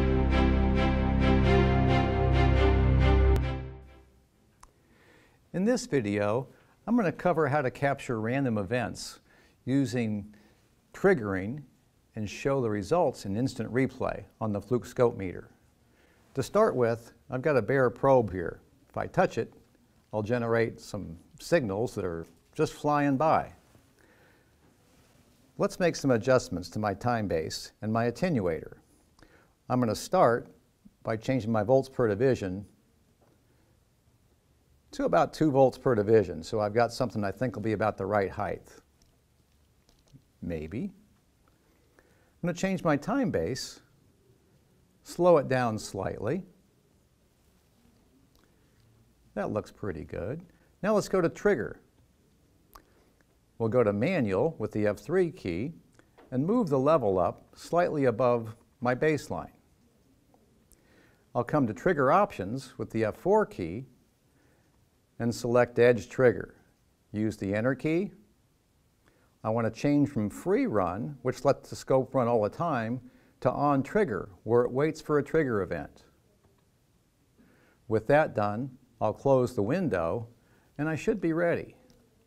In this video, I'm going to cover how to capture random events using triggering and show the results in instant replay on the Fluke ScopeMeter. To start with, I've got a bare probe here. If I touch it, I'll generate some signals that are just flying by. Let's make some adjustments to my time base and my attenuator. I'm going to start by changing my volts per division to about 2 volts per division. So I've got something I think will be about the right height. Maybe. I'm going to change my time base, slow it down slightly. That looks pretty good. Now let's go to trigger. We'll go to manual with the F3 key and move the level up slightly above my baseline. I'll come to trigger options with the F4 key and select edge trigger. Use the enter key. I want to change from free run, which lets the scope run all the time, to on trigger, where it waits for a trigger event. With that done, I'll close the window and I should be ready.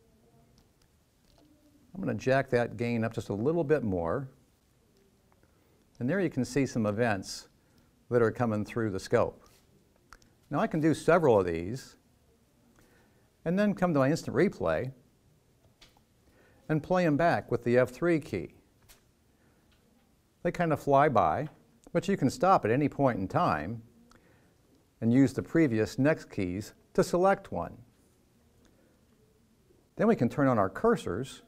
I'm going to jack that gain up just a little bit more. And there you can see some events that are coming through the scope. Now I can do several of these and then come to my instant replay and play them back with the F3 key. They kind of fly by, but you can stop at any point in time and use the previous next keys to select one. Then we can turn on our cursors.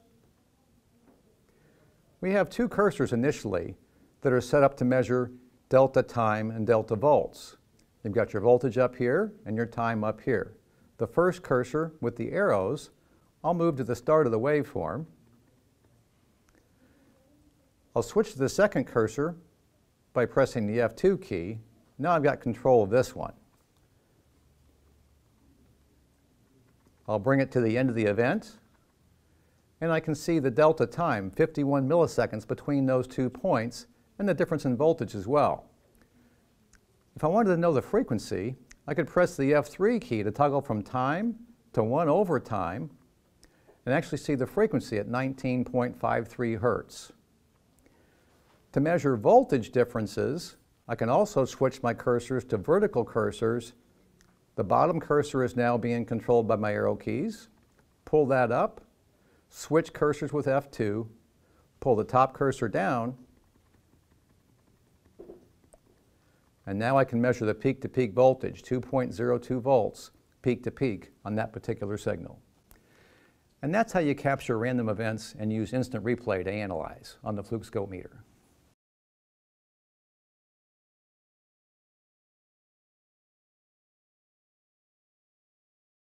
We have 2 cursors initially that are set up to measure delta time and delta volts. You've got your voltage up here and your time up here. The first cursor with the arrows, I'll move to the start of the waveform. I'll switch to the second cursor by pressing the F2 key. Now I've got control of this one. I'll bring it to the end of the event, and I can see the delta time, 51 milliseconds between those 2 points, and the difference in voltage as well. If I wanted to know the frequency, I could press the F3 key to toggle from time to 1 over time and actually see the frequency at 19.53 hertz. To measure voltage differences, I can also switch my cursors to vertical cursors. The bottom cursor is now being controlled by my arrow keys. Pull that up, switch cursors with F2, pull the top cursor down, and now I can measure the peak-to-peak voltage, 2.02 volts, peak-to-peak on that particular signal. And that's how you capture random events and use instant replay to analyze on the Fluke ScopeMeter.